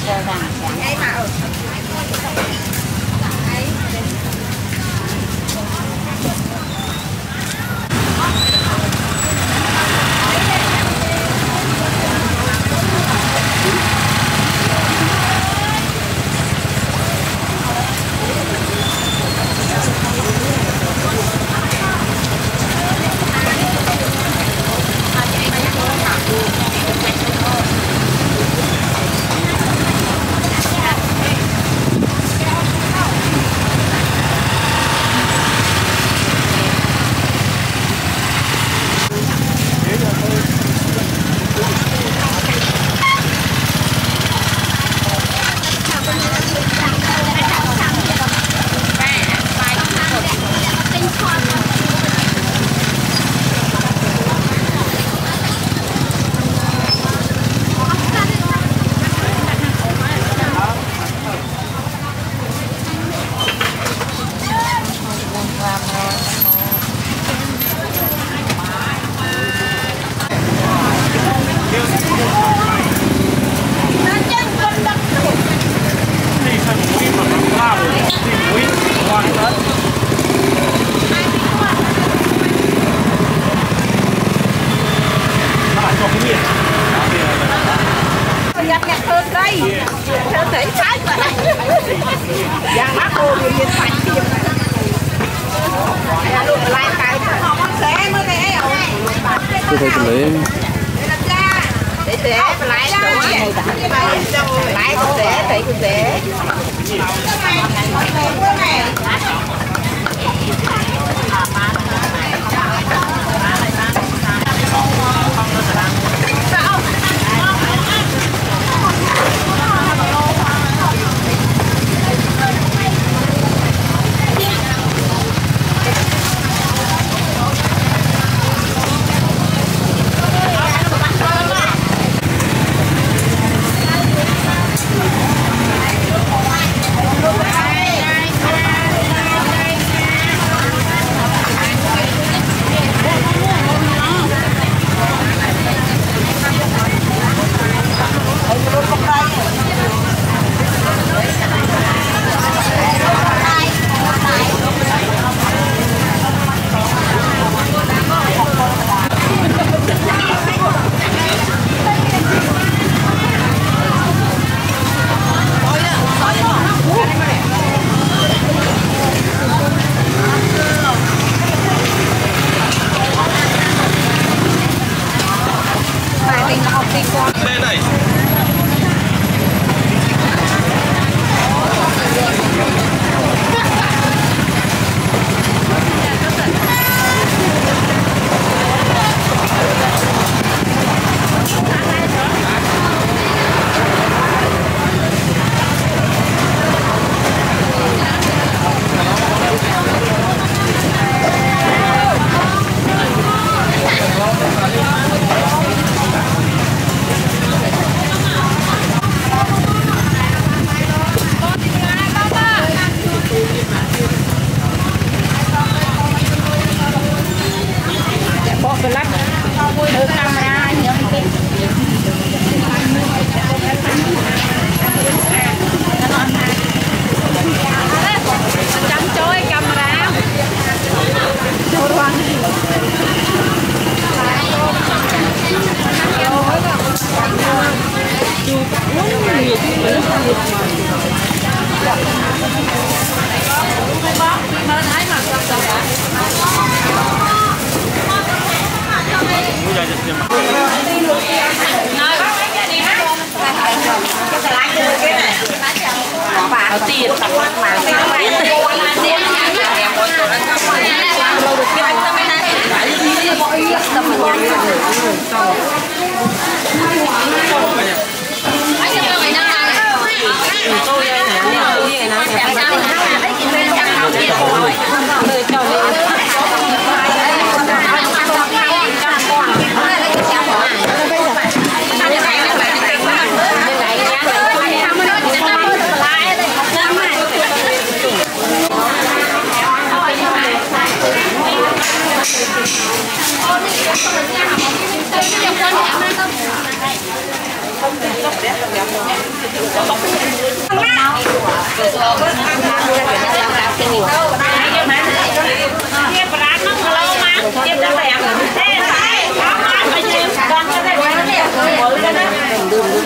Tôi thấy cái lấy tiền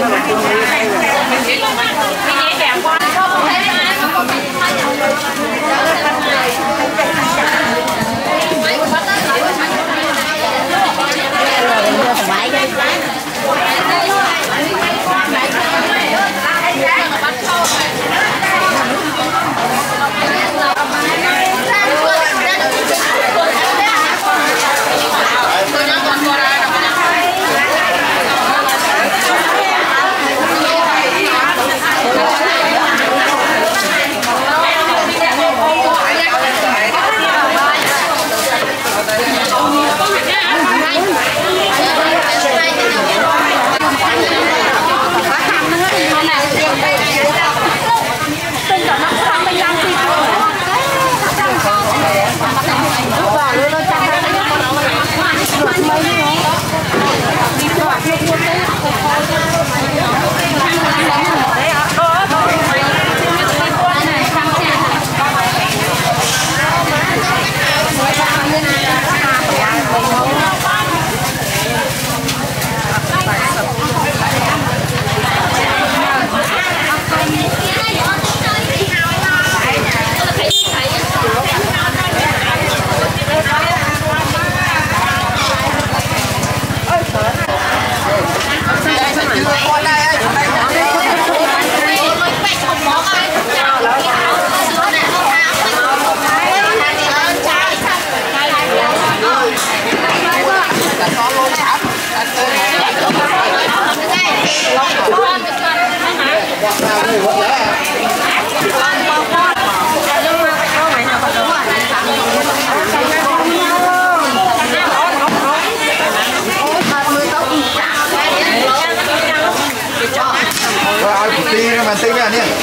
Mà tí ra nè.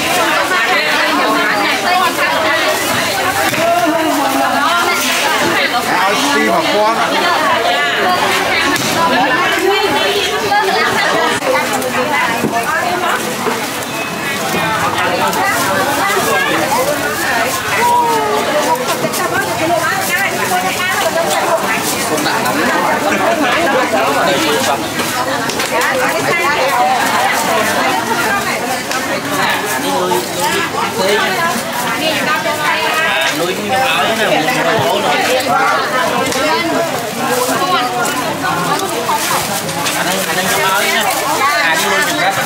Áo tí mà con. Nuôi cái áo thế nào anh đang trong áo nha, đi nuôi chừng ra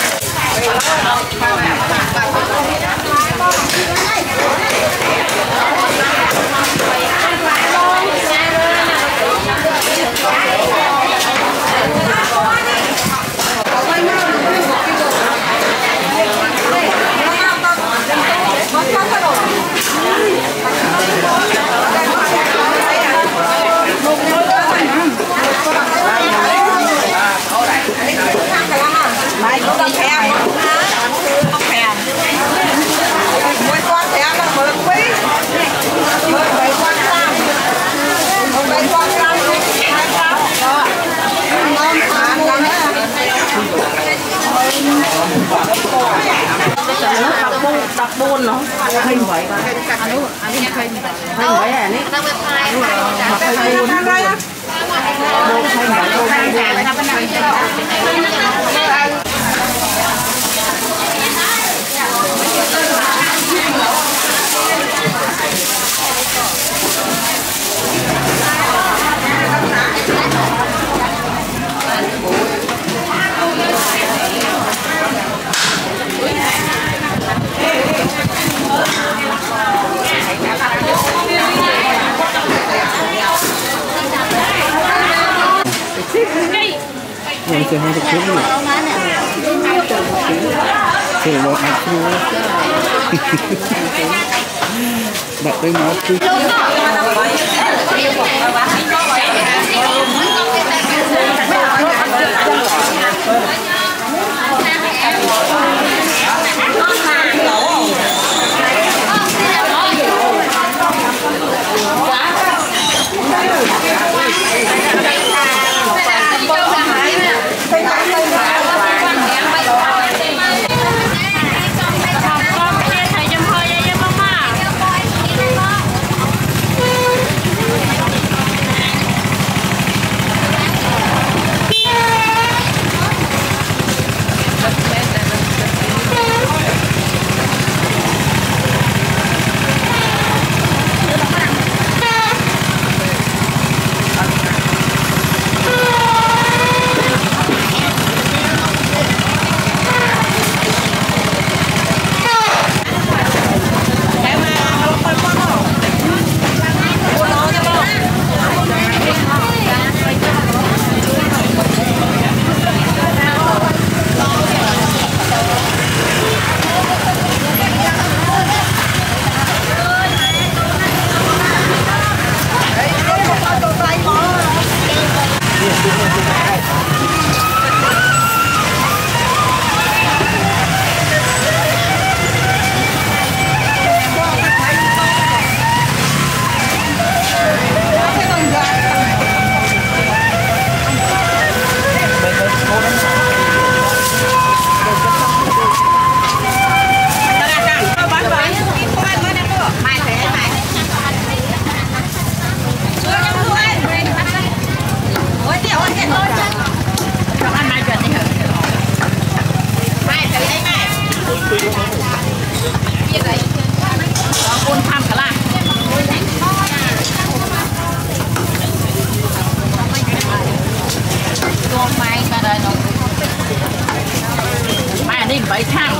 tập buôn nó hình vậy anh hình vậy à ní mặc hình buôn Yang saya hendak curi. Saya mau aku. Đặt tới máu chứ.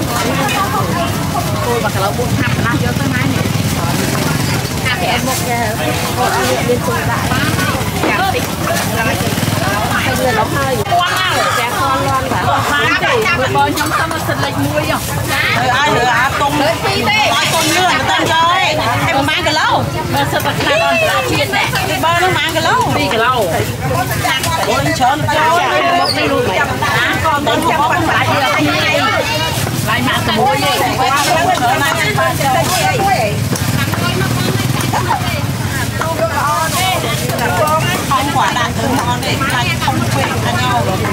Tôi mà cái lâu buồn thăm nó vô tới máy này. Thì em một cô ăn liên tục lại. Chẳng tích hay người đóng hơi. Quang nào trẻ con loan cả. Bán chỉ vừa bơi trong tâm sật lệch muối không? Ai rồi tung ai tung nữa người ta chơi em mang cái lâu Bơ sật bạc khai con là chiên nè. bơ nó mang cái lâu Đi cái lâu. ôi chớ nó chơi Một đi luôn mày. Con tên không có phải gì. Lại mạng cái muối gì. không quả đạn từ ngon để lại không quên cả nhau rồi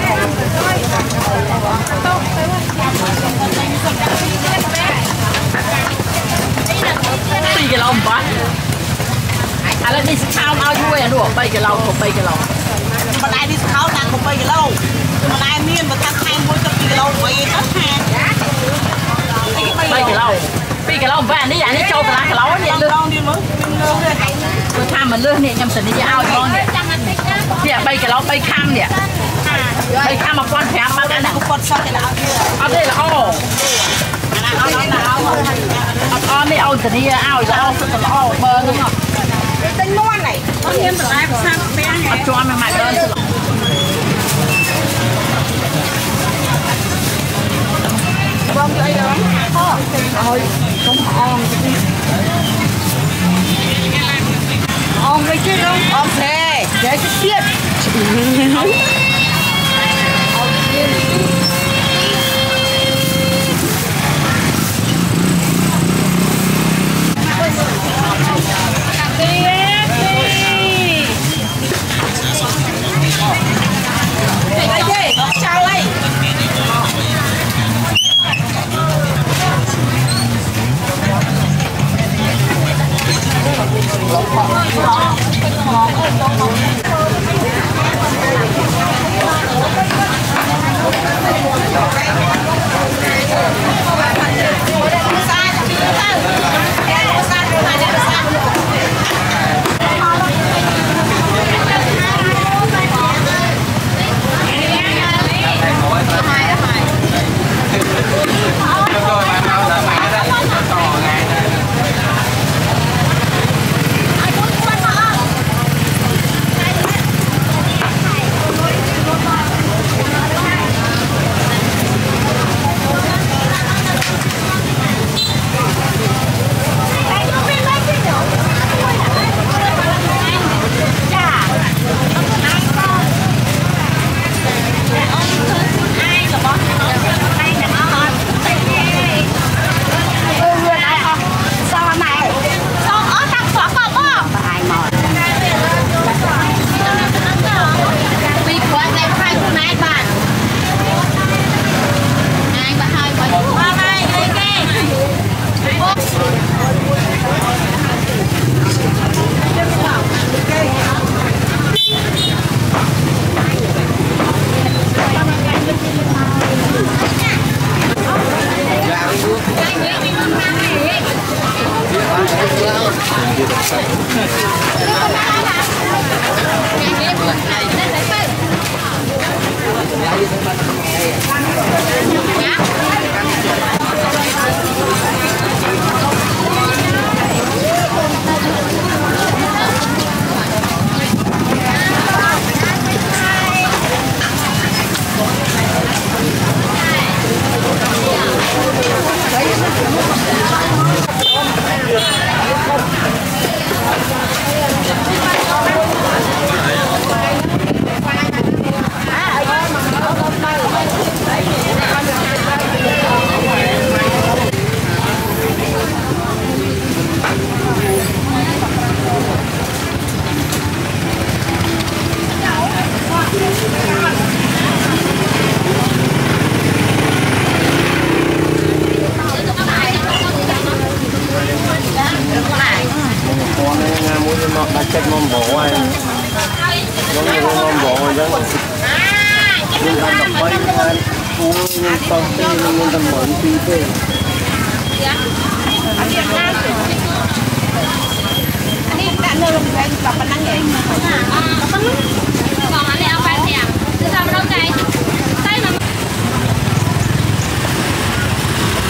Đi cái lâu quá. À là đi sao ao vui à đủ bay cái lâu không bay cái lâu. mà lại đi khao đang không bay cái lâu mà lại miên và cắt hai mũi cắt cái lâu vậy tất hàng Bay cái lâu. Bay cái lâu và đi đi châu cái lâu này lương đi mới tôi tham mình lương này nhầm tình đi ao con nè. Thì bay cái lâu bay kham nè. Bay kham mà con thèm mà cái nào con sao cái nào ở đây là ô. Ở đây ao tình đi ao rồi ao sự là ao bơ đúng không? tên ngon này có thêm được ai sao bé này Cho anh mày đơn sự. vâng vậy đó Thôi không on on với chứ không ok để cái tiết chào ơi chết mong bộ ai giống như mong bộ giống như anh đọc mấy anh uống nhưng con tí nhưng tâm mượn tí thế anh đã nơi lồng ghép tập anh ăn vậy còn anh leo ba thèm cứ sao đâu này tay mà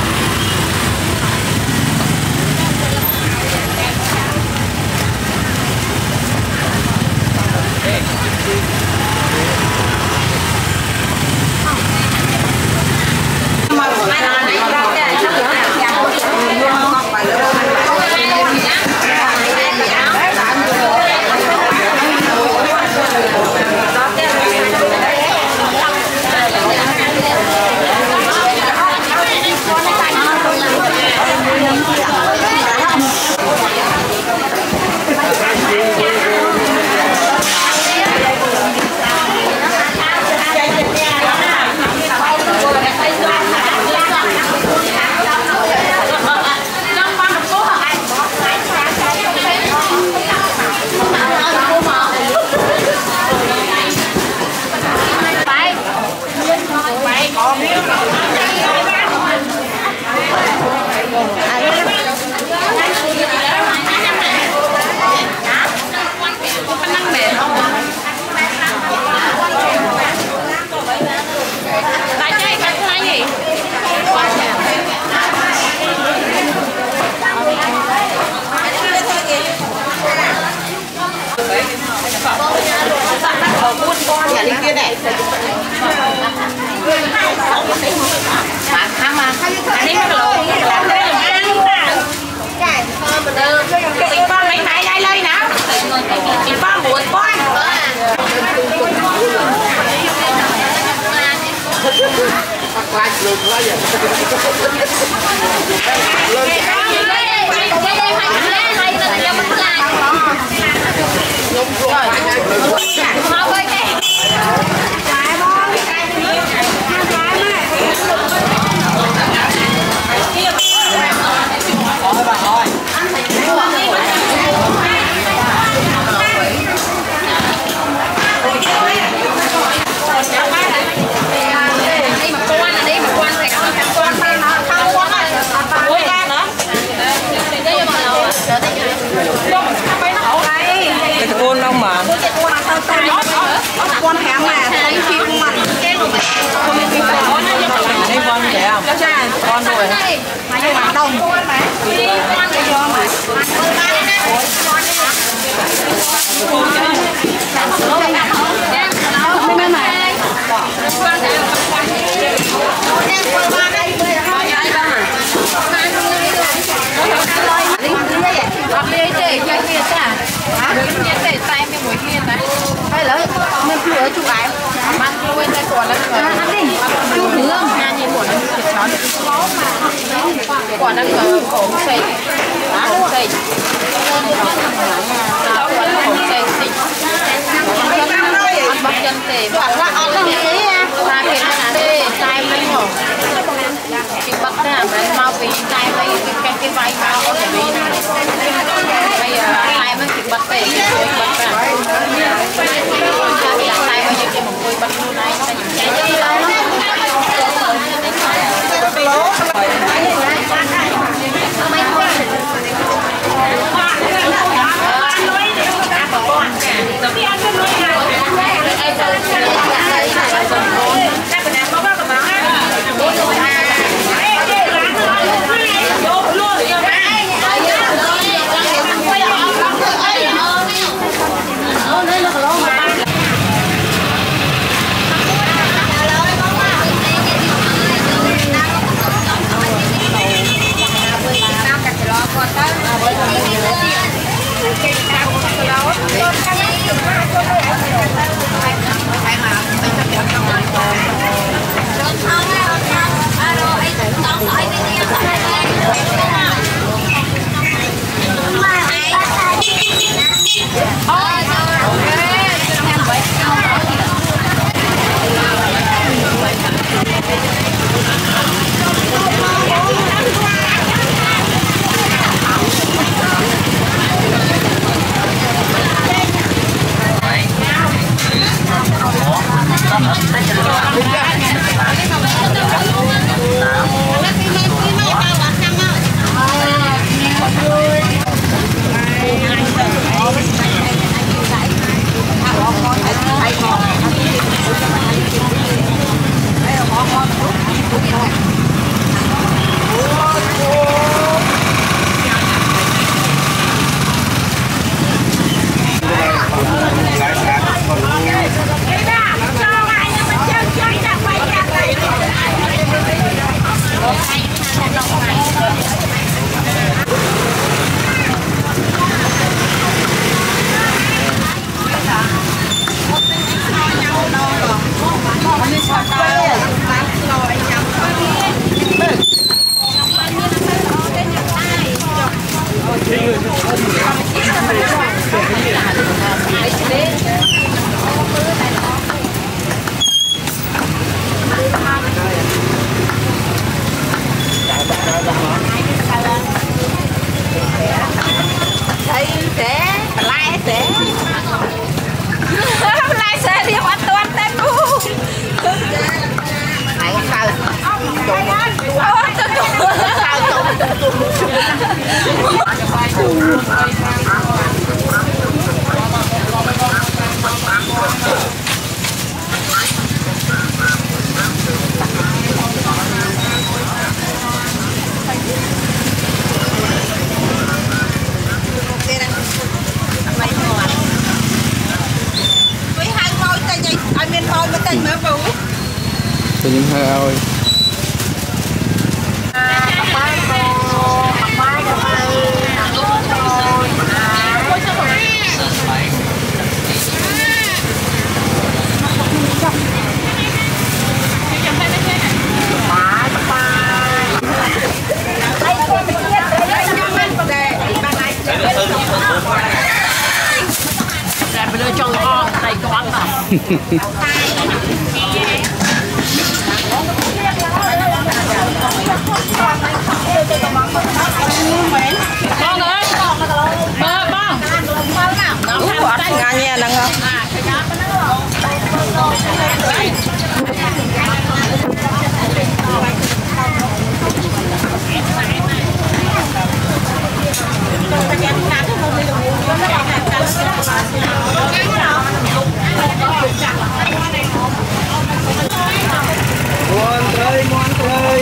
con đâu mà con hẻm mà thấy chi không ăn đi con trẻ không con rồi mà như bạn đông hay là mình cứ ở chụp ảnh mang quên tay quả lên rồi chụp nữa hai nhìn quả nó thịt chó quả nó người khổ xì khổ xì khổ xì xì bắt chân tề bắt là ăn cái gì ta kêu là tề tay mấy ngổ cái bắt ra mình mau vì tay mấy cái vai mau có thể đi bây giờ tay mới kịp bắt tề bắt ra tay bao nhiêu cho một người bắt luôn này Tự nhiên hơi ơi. Nghe nè không? Ngoan trời.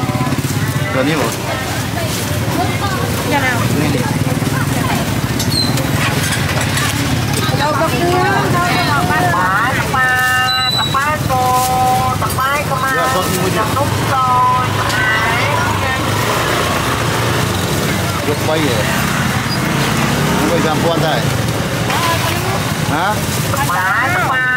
Rồi đi một. Nhà nào? Đi đi. Được bay rồi. Bây giờ quan đây. Hả?